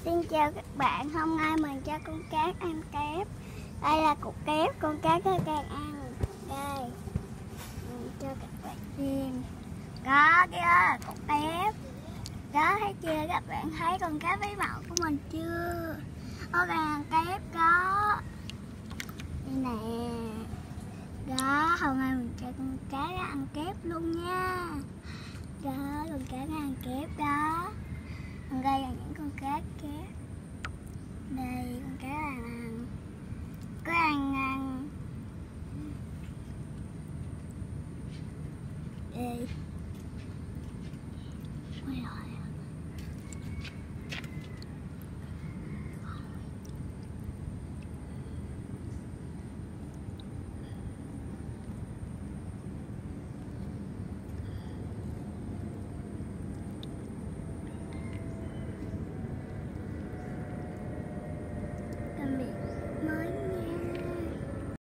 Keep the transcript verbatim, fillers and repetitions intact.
Xin chào các bạn, hôm nay mình cho con cá ăn kép. Đây là cục kép, con cá có đang ăn. Đây, mình cho các bạn xem. Có kia, cục kép. Đó, thấy chưa các bạn, thấy con cá váy màu của mình chưa? Nó đang ăn kép đó. Đây nè. Đó, hôm nay mình cho con cá nó ăn kép luôn nha. Đó, con cá nó ăn kép đó. Đây là những con cá kép. Đây con cá là ăn, có ăn ăn. Đây. Ôi rồi. Tạm biệt.